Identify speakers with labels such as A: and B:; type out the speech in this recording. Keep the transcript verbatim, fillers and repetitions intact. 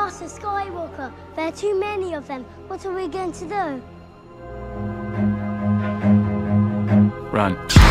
A: Master Skywalker, there are too many of them. What are we going to do?
B: Run.